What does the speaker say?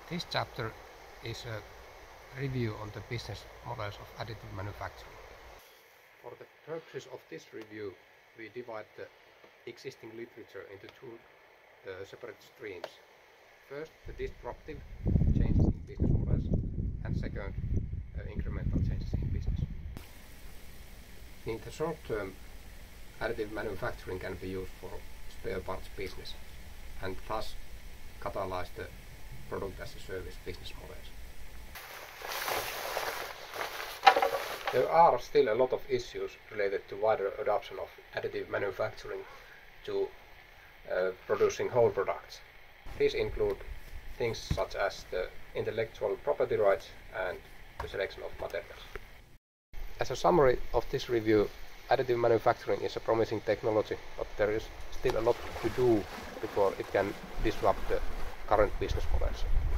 This chapter is a review on the business models of additive manufacturing. For the purposes of this review, we divide the existing literature into two separate streams. First, the disruptive changes in business models, and second, incremental changes in business. In the short term, additive manufacturing can be used for spare parts business and thus catalyze the product as a service business models. There are still a lot of issues related to wider adoption of additive manufacturing to producing whole products. These include things such as the intellectual property rights and the selection of materials. As a summary of this review, additive manufacturing is a promising technology, but there is still a lot to do before it can disrupt the current business models.